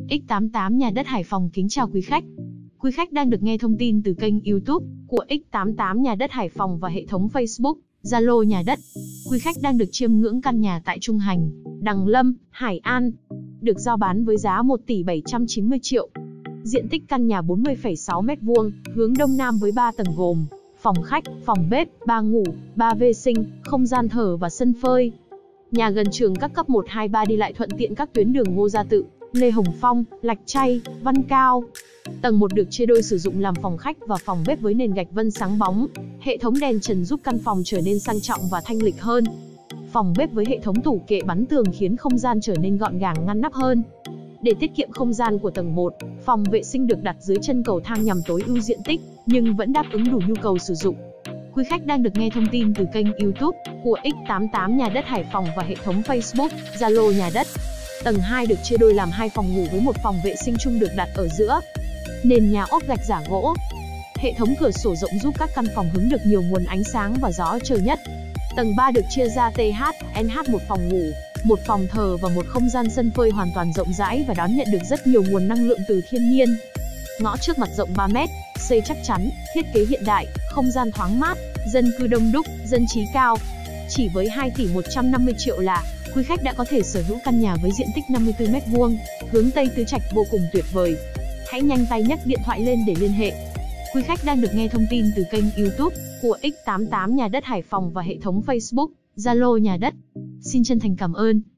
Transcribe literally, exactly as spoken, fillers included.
ích tám tám Nhà đất Hải Phòng kính chào quý khách. Quý khách đang được nghe thông tin từ kênh YouTube của ích tám tám Nhà đất Hải Phòng và hệ thống Facebook, Zalo Nhà đất. Quý khách đang được chiêm ngưỡng căn nhà tại Trung Hành, Đằng Lâm, Hải An. Được giao bán với giá một tỷ bảy trăm chín mươi triệu. Diện tích căn nhà bốn mươi phẩy sáu mét vuông, hướng đông nam với ba tầng gồm phòng khách, phòng bếp, ba ngủ, ba vệ sinh, không gian thờ và sân phơi. Nhà gần trường các cấp một hai ba đi lại thuận tiện các tuyến đường Ngô Gia Tự, Lê Hồng Phong, Lạch Tray, Văn Cao. Tầng một được chia đôi sử dụng làm phòng khách và phòng bếp với nền gạch vân sáng bóng. Hệ thống đèn trần giúp căn phòng trở nên sang trọng và thanh lịch hơn. Phòng bếp với hệ thống tủ kệ bắn tường khiến không gian trở nên gọn gàng ngăn nắp hơn. Để tiết kiệm không gian của tầng một, phòng vệ sinh được đặt dưới chân cầu thang nhằm tối ưu diện tích, nhưng vẫn đáp ứng đủ nhu cầu sử dụng. Quý khách đang được nghe thông tin từ kênh YouTube của ích tám tám Nhà đất Hải Phòng và hệ thống Facebook, Zalo Nhà đất. Tầng hai được chia đôi làm hai phòng ngủ với một phòng vệ sinh chung được đặt ở giữa. Nền nhà ốp gạch giả gỗ. Hệ thống cửa sổ rộng giúp các căn phòng hứng được nhiều nguồn ánh sáng và gió trời nhất. Tầng ba được chia ra tê hát, en hát một phòng ngủ, một phòng thờ và một không gian sân phơi hoàn toàn rộng rãi và đón nhận được rất nhiều nguồn năng lượng từ thiên nhiên. Ngõ trước mặt rộng ba mét, xây chắc chắn, thiết kế hiện đại, không gian thoáng mát, dân cư đông đúc, dân trí cao. Chỉ với hai tỷ một trăm năm mươi triệu là quý khách đã có thể sở hữu căn nhà với diện tích năm mươi tư mét vuông, hướng Tây Tứ Trạch vô cùng tuyệt vời. Hãy nhanh tay nhấc điện thoại lên để liên hệ. Quý khách đang được nghe thông tin từ kênh YouTube của ích tám tám Nhà đất Hải Phòng và hệ thống Facebook, Zalo Nhà đất. Xin chân thành cảm ơn.